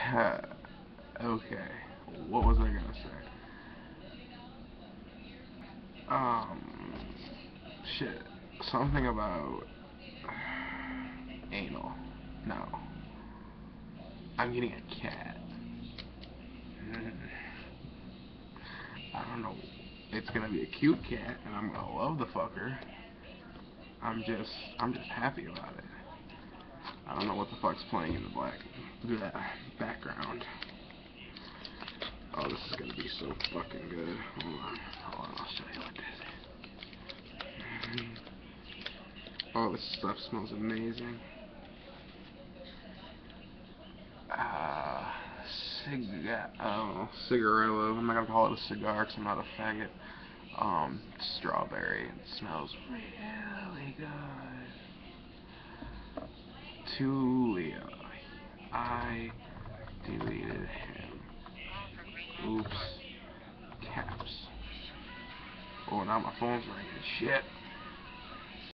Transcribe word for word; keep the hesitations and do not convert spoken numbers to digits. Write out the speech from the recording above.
Okay, what was I gonna say? Um, shit, something about anal. No, I'm getting a cat. I don't know. It's gonna be a cute cat, and I'm gonna love the fucker. I'm just, I'm just happy about it. I don't know what the fuck's playing in the black the background. Oh, this is gonna be so fucking good. Hold on, hold on, I'll show you what this is. Oh, this stuff smells amazing. Uh, cigar, oh, cigarillo. I'm not gonna call it a cigar because I'm not a faggot. Um, strawberry. It smells really good. Tulia. I deleted him. Oops. Caps. Oh, now my phone's ringing. Shit.